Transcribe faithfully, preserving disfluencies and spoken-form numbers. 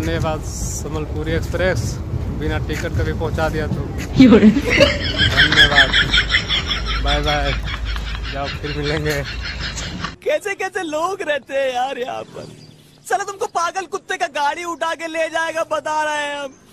धन्यवाद संबलपुरी एक्सप्रेस, बिना टिकट का भी पहुंचा दिया तो धन्यवाद। बाय बाय, जाओ फिर मिलेंगे। कैसे कैसे लोग रहते हैं यार यहाँ पर। साला तुमको पागल कुत्ते का गाड़ी उठा के ले जाएगा बता रहे हैं हम।